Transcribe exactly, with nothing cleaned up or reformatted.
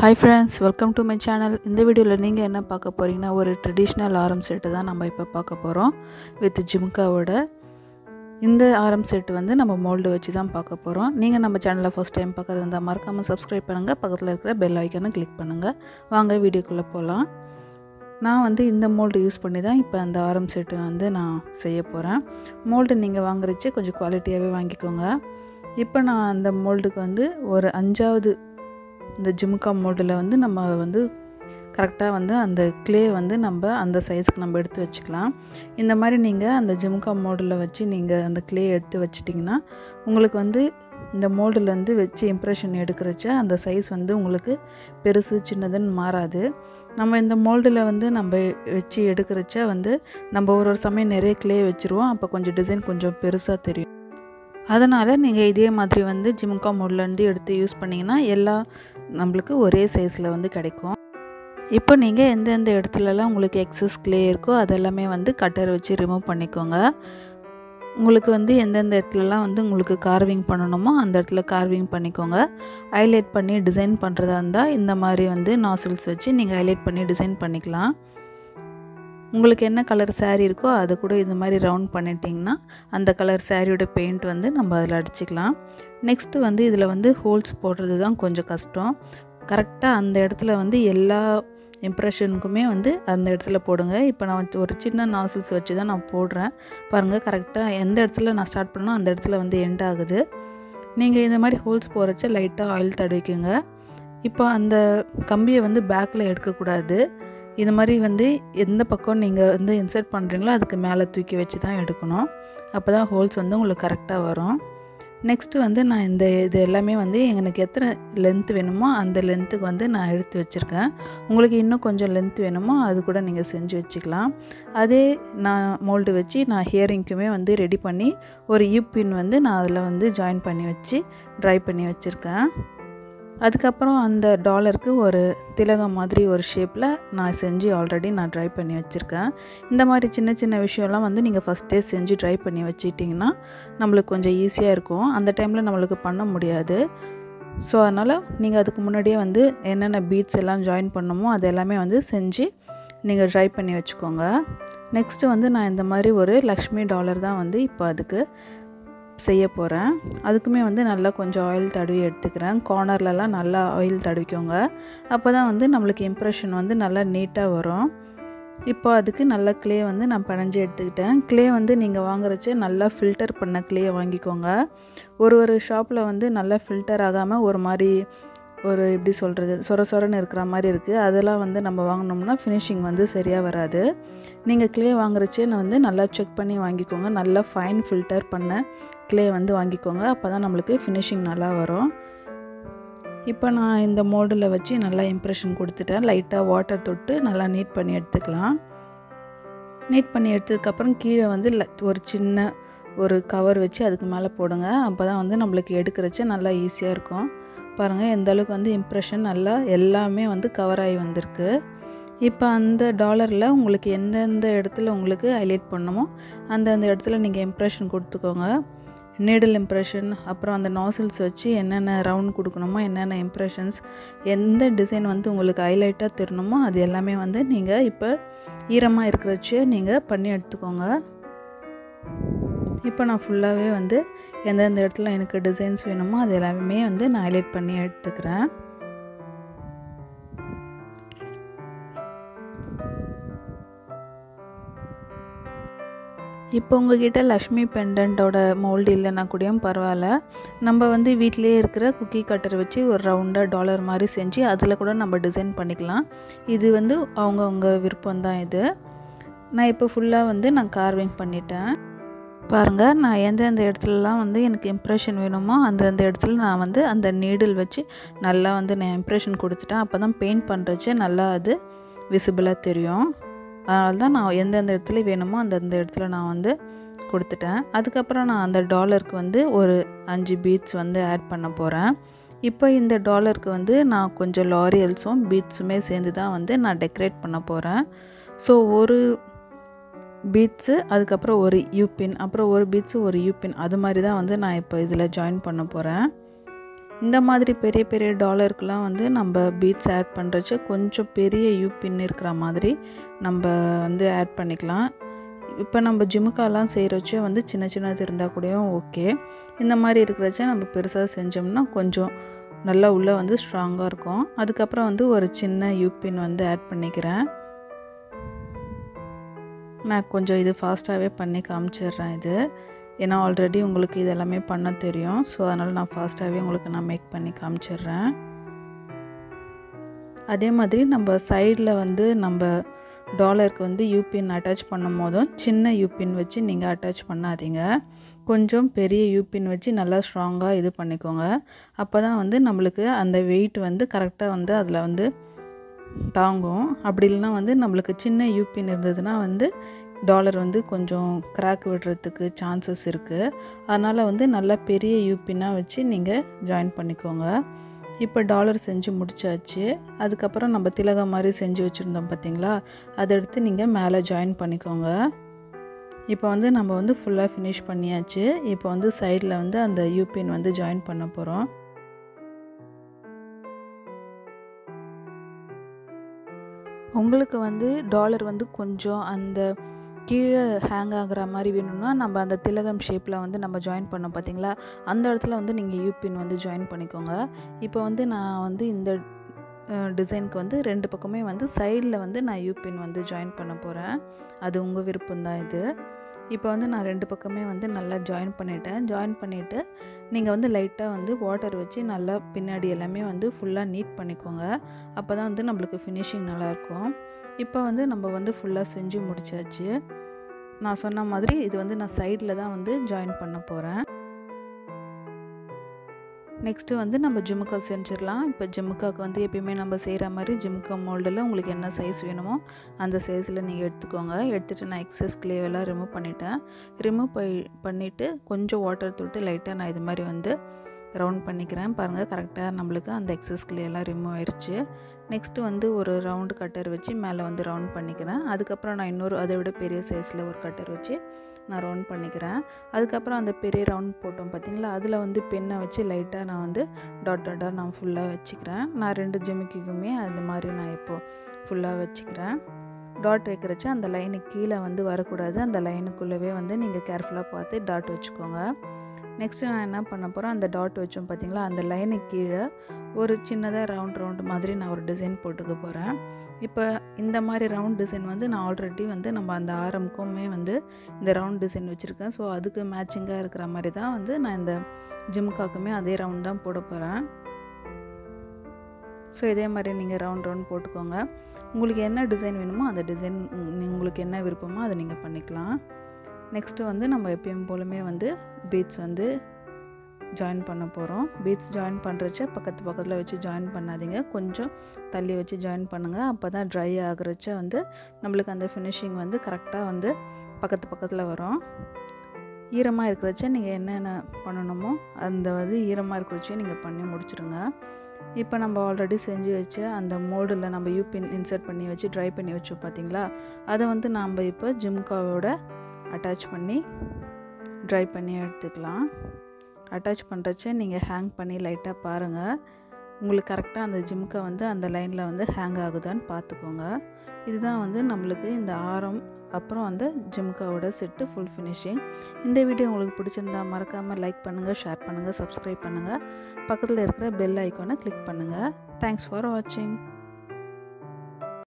Hi friends, welcome to my channel. In this video, you will see a traditional aram set. We will with jimka. In the aram set, we will mold it. If you are our channel first time, subscribe and bell icon click the video. நான் வந்து இந்த mold use பண்ணி தான் இப்போ அந்த aram set வந்து நான் செய்ய போறேன். mold நீங்க வாங்குறச்சே கொஞ்சம் குவாலிட்டியாவே வாங்கிக்கோங்க. இப்போ நான் அந்த moldக்கு வந்து ஒரு அஞ்சாவது இந்த ஜிம்கா moldல வந்து நம்ம வந்து கரெக்ட்டா வந்து அந்த clay வந்து நம்ம அந்த சைஸ்க்கு நம்ம எடுத்து வச்சுக்கலாம். இந்த மாதிரி நீங்க அந்த ஜிம்கா moldல வச்சு நீங்க அந்த clay எடுத்து வச்சிட்டீங்கன்னா உங்களுக்கு வந்து இந்த moldல இருந்து வெச்சு இம்ப்ரஷன் எடுக்கறச்ச அந்த சைஸ் வந்து உங்களுக்கு பெருசு சின்னதுன்னு மாறாது. நம்ம இந்த moldல வந்து நம்ம வெச்சு எடுக்கறச்ச வந்து நம்ம ஒரு ஒரு சமயம் நிறைய clay வெச்சிருவோம். அப்ப கொஞ்சம் டிசைன் கொஞ்சம் பெருசா தெரியும். அதனால நீங்க இதே மாதிரி வந்து ஜிம்கா moldல இருந்து எடுத்து யூஸ் பண்ணீங்கன்னா எல்லா நமக்கு ஒரே சைஸ்ல வந்து கிடைக்கும். இப்போ நீங்க எந்த எந்த இடத்துலலாம் உங்களுக்கு எக்ஸஸ் clay இருக்கோ அதெல்லாம் வந்து கட்டர் வச்சு ரிமூவ் பண்ணிக்கோங்க. உங்களுக்கு வந்து எந்த எந்த இடத்துலலாம் வந்து உங்களுக்கு கார்விங் பண்ணனுமோ அந்த இடத்துல கார்விங் பண்ணிக்கோங்க. ஹைலைட் பண்ணி டிசைன் பண்றதா இருந்தா இந்த மாதிரி வந்து நாசில்ஸ் வச்சு நீங்க ஹைலைட் பண்ணி டிசைன் பண்ணிக்கலாம். உங்களுக்கு என்ன கலர் saree இருக்கோ அது கூட இந்த மாதிரி ரவுண்ட் பண்ணிட்டீங்கன்னா அந்த கலர் சாரியோட பெயிண்ட் வந்து நம்ம அதல அடிச்சுக்கலாம். நெக்ஸ்ட் வந்து இதுல வந்து ஹோல்ஸ் போடுறது தான் கொஞ்சம் கஷ்டம். கரெக்ட்டா அந்த இடத்துல வந்து எல்லா இம்ப்ரஷனுக்குமே வந்து அந்த இடத்துல போடுங்க. இப்போ நான் ஒரு சின்ன நாசில்ஸ் வச்சு தான் நான் போடுறேன். பாருங்க கரெக்ட்டா எந்த இடத்துல நான் ஸ்டார்ட் பண்ணனோ அந்த இடத்துல வந்து எண்ட் ஆகுது. நீங்க இந்த மாதிரி ஹோல்ஸ் போறச்ச லைட்டா ஆயில் தடவிக்கங்க. இப்போ அந்த கம்பியை வந்து பேக்ல எடுக்க கூடாது. இந்த மாதிரி வந்து எந்த பக்கம் நீங்க வந்து இன்சர்ட் பண்றீங்களோ அதுக்கு மேல தூக்கி வச்சு தான் எடுக்கணும். அப்பதான் ஹோல்ஸ் வந்து உங்களுக்கு கரெக்ட்டா வரும். நெக்ஸ்ட் வந்து நான் இந்த இது எல்லாமே வந்து எனக்கு எத்தனை லெந்த் வேணுமோ அந்த லெந்த்க்கு வந்து நான் எடுத்து வச்சிருக்கேன். உங்களுக்கு இன்னும் கொஞ்சம் லெந்த் வேணுமோ அது கூட நீங்க செஞ்சு வச்சுக்கலாம். அதே நான் மோல்ட் வச்சு நான் ஹியரிங்க்குமே வந்து ரெடி பண்ணி ஒரு யூ பின் வந்து நான் அதல வந்து ஜாயின் பண்ணி வச்சு ட்ரை பண்ணி வச்சிருக்கேன். அதுக்கு அப்புறம் அந்த டாலருக்கு ஒரு திலகம் மாதிரி ஒரு ஷேப்ல நான் செஞ்சு ஆல்ரெடி நான் ட்ரை பண்ணி வச்சிருக்கேன். இந்த மாதிரி சின்ன சின்ன விஷயம்லாம் வந்து நீங்க ஃபர்ஸ்டே செஞ்சு ட்ரை பண்ணி வச்சிட்டீங்கன்னா நமக்கு கொஞ்சம் ஈஸியா இருக்கும். அந்த டைம்ல நமக்கு பண்ண முடியாது. சோ அதனால நீங்க அதுக்கு முன்னாடியே வந்து என்னென்ன பீட்ஸ் எல்லாம் ஜாயின் பண்ணனுமோ அதெல்லாம் வந்து செஞ்சு நீங்க ட்ரை பண்ணி வச்சுக்கோங்க. நெக்ஸ்ட் வந்து நான் இந்த மாதிரி ஒரு லக்ஷ்மி டாலர் தான் வந்து இப்போ அதுக்கு செய்ய போறேன். அதுக்குமே வந்து நல்லா கொஞ்சம் ஆயில் தடவி எடுத்துக்கிறேன். கார்னர்ல எல்லாம் நல்லா ஆயில் தடவிக்கோங்க. அப்பதான் வந்து நமக்கு இம்ப்ரஷன் வந்து நல்லா நீட்டா வரும். இப்போ அதுக்கு நல்ல clay வந்து நான் பனஞ்சு எடுத்துக்கிட்டேன். clay வந்து நீங்க வாங்குறச்சே நல்லா ஃபில்டர் பண்ண clay வாங்கிக்கோங்க. ஒரு ஒரு ஷாப்ல வந்து நல்லா ஃபில்டர் ஆகாம ஒரு மாதிரி ஒரு எப்படி சொல்றது சொர சொரன்னு இருக்கிற மாதிரி இருக்கு. அதெல்லாம் வந்து நம்ம வாங்குனோம்னா ஃபினிஷிங் வந்து சரியா வராது. நீங்க clay வாங்குறச்சே வந்து நல்லா செக் பண்ணி வாங்கிக்கோங்க. நல்லா ஃபைன் ஃபில்டர் பண்ண clay வந்து வாங்கிக்கோங்க. அப்பதான் நமக்கு ஃபினிஷிங் நல்லா வரும். இப்போ நான் இந்த மோல்ட்ல வச்சு நல்லா இம்ப்ரஷன் கொடுத்துட்டேன். லைட்டா வாட்டர் தொட்டு நல்லா நீட் பண்ணி எடுத்துக்கலாம். நீட் பண்ணி எடுத்ததுக்கு அப்புறம் கீழ வந்து ஒரு சின்ன ஒரு கவர் வச்சு அதுக்கு மேல போடுங்க. அப்பதான் வந்து நமக்கு எடுக்கறச்சே நல்லா ஈஸியா இருக்கும். பாருங்க எந்த அளவுக்கு வந்து இம்ப்ரஷன் நல்லா எல்லாமே வந்து கவர் ஆயி வந்திருக்கு. இப்போ அந்த டாலர்ல உங்களுக்கு எந்த எந்த இடத்துல உங்களுக்கு ஹைலைட் பண்ணனுமோ அந்த அந்த இடத்துல நீங்க இம்ப்ரஷன் கொடுத்துக்கோங்க. நீடில் இம்ப்ரஷன் அப்புறம் அந்த நாசில்ஸ் வச்சு என்னென்ன ரவுண்ட் கொடுக்கணுமோ என்னென்ன இம்ப்ரஷன்ஸ் எந்த டிசைன் வந்து உங்களுக்கு ஹைலைட்டா தெரியணுமோ அது எல்லாமே வந்து நீங்க இப்போ ஈரமா இருக்கறச்சே நீங்க பண்ணி எடுத்துக்கோங்க. இப்போ நான் ஃபுல்லாவே வந்து எந்த எந்த இடத்துல எனக்கு டிசைன்ஸ் வேணுமோ அது எல்லாமே வந்து நான் ஹைலைட் பண்ணி எடுத்துக்கிறேன். இப்போ உங்ககிட்ட லக்ஷ்மி பெண்டன்ட்டோட மோல்ட் இல்லனா கூடயும் பரவாயில்லை. நம்ம வந்து வீட்லயே இருக்கிற குக்கி கட்டர் வச்சு ஒரு ரவுண்டா டாலர் மாதிரி செஞ்சு அதுல கூட நம்ம டிசைன் பண்ணிக்கலாம். இது வந்து அவங்க அவங்க விருப்பம் தான் இது. நான் இப்போ ஃபுல்லா வந்து நான் கார்விங் பண்ணிட்டேன். பாருங்க நான் எந்த எந்த இடத்துலலாம் வந்து எனக்கு இம்ப்ரஷன் வேணுமோ அந்த அந்த இடத்துல நான் வந்து அந்த நீடில் வச்சு நல்லா வந்து நான் இம்ப்ரஷன் கொடுத்துட்டேன். அப்பதான் பெயிண்ட் பண்றச்சே நல்லா அது விசிபிளா தெரியும். அதனால தான் நான் எந்த எந்த இடத்துல வேணுமோ அந்த அந்த இடத்துல நான் வந்து கொடுத்துட்டேன். அதுக்கு அப்புறம் நான் அந்த டாலருக்கு வந்து ஒரு அஞ்சு பீட்ஸ் வந்து ஆட் பண்ண போறேன். இப்போ இந்த டாலருக்கு வந்து நான் கொஞ்சம் லாரியல்ஸும் பீட்ஸுமே சேர்ந்து தான் வந்து நான் டெக்கரேட் பண்ண போறேன். சோ ஒரு பீட்ஸ் அதுக்கு அப்புறம் ஒரு யூ பின் அப்புறம் ஒரு பீட்ஸ் ஒரு யூ பின் அது மாதிரி தான் வந்து நான் இப்போ இதல ஜாயின் பண்ண போறேன். இந்த மாதிரி பெரிய பெரிய டாலருக்குலாம் வந்து நம்ம பீட்ஸ் ஆட் பண்ணுறச்சு கொஞ்சம் பெரிய யூ பின் இருக்கிற மாதிரி நம்ம வந்து ஆட் பண்ணிக்கலாம். இப்போ நம்ம ஜிமுக்காலாம் செய்கிறச்சே வந்து சின்ன சின்னது இருந்தால் கூடயும் ஓகே. இந்த மாதிரி இருக்கிறச்ச நம்ம பெருசாக செஞ்சோம்னா கொஞ்சம் நல்லா உள்ளே வந்து ஸ்ட்ராங்காக இருக்கும். அதுக்கப்புறம் வந்து ஒரு சின்ன யூ பின் வந்து ஆட் பண்ணிக்கிறேன். நான் கொஞ்சம் இது ஃபாஸ்ட்டாகவே பண்ணி காமிச்சிடுறேன் இது. ஏன்னா ஆல்ரெடி உங்களுக்கு இது எல்லாமே பண்ண தெரியும். ஸோ அதனால் நான் ஃபாஸ்ட்டாகவே உங்களுக்கு நான் மேக் பண்ணி காமிச்சிடுறேன். அதே மாதிரி நம்ம சைடில் வந்து நம்ம டாலருக்கு வந்து யூபின் அட்டாச் பண்ணும் போதும் சின்ன யூபின் வச்சு நீங்கள் அட்டாச் பண்ணாதீங்க. கொஞ்சம் பெரிய யூபின் வச்சு நல்லா ஸ்ட்ராங்காக இது பண்ணிக்கோங்க. அப்போ தான் வந்து நம்மளுக்கு அந்த வெயிட் வந்து கரெக்டாக வந்து அதில் வந்து தாங்கும். அப்படி இல்லைனா வந்து நம்மளுக்கு சின்ன யூபின் இருந்ததுன்னா வந்து டாலர் வந்து கொஞ்சம் கிராக் விடுறதுக்கு சான்சஸ் இருக்குது. அதனால் வந்து நல்லா பெரிய யூபின்னாக வச்சு நீங்கள் ஜாயின் பண்ணிக்கோங்க. இப்போ டாலர் செஞ்சு முடிச்சாச்சு. அதுக்கப்புறம் நம்ம திலகம் மாதிரி செஞ்சு வச்சுருந்தோம் பார்த்திங்களா, அதை எடுத்து நீங்கள் மேலே ஜாயின் பண்ணிக்கோங்க. இப்போ வந்து நம்ம வந்து ஃபுல்லாக ஃபினிஷ் பண்ணியாச்சு. இப்போ வந்து சைடில் வந்து அந்த யூபின் வந்து ஜாயின் பண்ண போகிறோம். உங்களுக்கு வந்து டாலர் வந்து கொஞ்சம் அந்த கீழே ஹேங் ஆகிற மாதிரி வேணும்னா நம்ம அந்த திலகம் ஷேப்பில் வந்து நம்ம ஜாயின் பண்ணோம் பார்த்திங்களா, அந்த இடத்துல வந்து நீங்கள் யூபின் வந்து ஜாயின் பண்ணிக்கோங்க. இப்போ வந்து நான் வந்து இந்த டிசைனுக்கு வந்து ரெண்டு பக்கமே வந்து சைடில் வந்து நான் யூபின் வந்து ஜாயின் பண்ண போகிறேன். அது உங்கள் விருப்பம்தான் இது. இப்போ வந்து நான் ரெண்டு பக்கமே வந்து நல்லா ஜாயின் பண்ணிட்டேன். ஜாயின் பண்ணிவிட்டு நீங்கள் வந்து லைட்டாக வந்து வாட்டர் வச்சு நல்லா பின்னாடி எல்லாமே வந்து ஃபுல்லாக நீட் பண்ணிக்கோங்க. அப்போ தான் வந்து நம்மளுக்கு ஃபினிஷிங் நல்லாயிருக்கும். இப்போ வந்து நம்ம வந்து ஃபுல்லாக செஞ்சு முடிச்சாச்சு. நான் சொன்ன மாதிரி இது வந்து நான் சைடில் தான் வந்து ஜாயின் பண்ண போகிறேன். நெக்ஸ்ட்டு வந்து நம்ம ஜிமுக்கா செஞ்சிடலாம். இப்போ ஜிமுக்காவுக்கு வந்து எப்பயுமே நம்ம செய்கிற மாதிரி ஜிமுக்கா மோல்டில் உங்களுக்கு என்ன சைஸ் வேணுமோ அந்த சைஸில் நீங்கள் எடுத்துக்கோங்க. எடுத்துகிட்டு நான் எக்ஸஸ் கிளேவெல்லாம் ரிமூவ் பண்ணிட்டேன். ரிமூவ் ப பண்ணிவிட்டு கொஞ்சம் வாட்டர் தொட்டு லைட்டாக நான் இது மாதிரி வந்து ரவுண்ட் பண்ணிக்கிறேன். பாருங்கள், கரெக்டாக நம்மளுக்கு அந்த எக்ஸஸ் கிளேயெல்லாம் ரிமூவ் ஆயிடுச்சு. நெக்ஸ்ட்டு வந்து ஒரு ரவுண்டு கட்டர் வச்சு மேலே வந்து ரவுண்ட் பண்ணிக்கிறேன். அதுக்கப்புறம் நான் இன்னொரு அதை விட பெரிய சைஸில் ஒரு கட்டர் வச்சு நான் ரவுண்ட் பண்ணிக்கிறேன். அதுக்கப்புறம் அந்த பெரிய ரவுண்ட் போட்டோம் பார்த்திங்களா, அதில் வந்து பெண்ணை வச்சு லைட்டாக நான் வந்து டாட் டாட்டாக நான் ஃபுல்லாக வச்சுக்கிறேன். நான் ரெண்டு ஜிமிக்கிக்குமே அது மாதிரி நான் இப்போது ஃபுல்லாக வச்சுக்கிறேன். டாட் வைக்கிறச்சு அந்த லைனுக்கு கீழே வந்து வரக்கூடாது. அந்த லைனுக்குள்ளவே வந்து நீங்கள் கேர்ஃபுல்லாக பார்த்து டாட் வச்சுக்கோங்க. நெக்ஸ்ட்டு நான் என்ன பண்ண போகிறேன், அந்த டாட் வச்சோம் பார்த்திங்களா, அந்த லைனுக்கு கீழே ஒரு சின்னதாக ரவுண்ட் ரவுண்டு மாதிரி நான் ஒரு டிசைன் போட்டுக்க போகிறேன். இப்போ இந்த மாதிரி ரவுண்ட் டிசைன் வந்து நான் ஆல்ரெடி வந்து நம்ம அந்த ஆரம்க்குமே வந்து இந்த ரவுண்ட் டிசைன் வச்சுருக்கேன். ஸோ அதுக்கு மேட்சிங்காக இருக்கிற மாதிரி தான் வந்து நான் இந்த ஜிமுக்காக்குமே அதே ரவுண்ட் தான் போட போகிறேன். ஸோ இதே மாதிரி நீங்கள் ரவுண்ட் ரவுண்ட் போட்டுக்கோங்க. உங்களுக்கு என்ன டிசைன் வேணுமோ அந்த டிசைன் உங்களுக்கு என்ன விருப்பமோ அதை நீங்கள் பண்ணிக்கலாம். நெக்ஸ்ட்டு வந்து நம்ம எப்பயும் போலுமே வந்து பீட்ஸ் வந்து ஜாயின் பண்ண போகிறோம். பீட்ஸ் ஜாயின் பண்ணுறச்ச பக்கத்து பக்கத்தில் வச்சு ஜாயின் பண்ணாதீங்க, கொஞ்சம் தள்ளி வச்சு ஜாயின் பண்ணுங்கள். அப்போ தான் ட்ரை ஆகுறச்ச வந்து நம்மளுக்கு அந்த ஃபினிஷிங் வந்து கரெக்டாக வந்து பக்கத்து பக்கத்தில் வரும். ஈரமாக இருக்கிறச்ச நீங்கள் என்னென்ன பண்ணணுமோ அந்த வந்து ஈரமாக இருக்கிறச்சே நீங்கள் பண்ணி முடிச்சுருங்க. இப்போ நம்ம ஆல்ரெடி செஞ்சு வச்ச அந்த மோல்டில் நம்ம யூபின் இன்சர்ட் பண்ணி வச்சு ட்ரை பண்ணி வச்சோம் பார்த்திங்களா, அதை வந்து நாம் இப்போ ஜிமுக்காவோட அட்டாச் பண்ணி ட்ரை பண்ணி எடுத்துக்கலாம். அட்டாச் பண்ணுறச்ச நீங்கள் ஹேங் பண்ணி லைட்டாக பாருங்கள், உங்களுக்கு கரெக்டாக அந்த ஜிமுக்கா வந்து அந்த லைனில் வந்து ஹேங் ஆகுதான்னு பார்த்துக்கோங்க. இதுதான் வந்து நம்மளுக்கு இந்த ஆரம் அப்புறம் அந்த ஜிமுக்காவோட செட்டு ஃபுல் ஃபினிஷிங். இந்த வீடியோ உங்களுக்கு பிடிச்சிருந்தா மறக்காமல் லைக் பண்ணுங்கள், ஷேர் பண்ணுங்கள், சப்ஸ்கிரைப் பண்ணுங்கள், பக்கத்தில் இருக்கிற பெல் ஐக்கானை கிளிக் பண்ணுங்கள். தேங்க்ஸ் ஃபார் வாட்சிங்.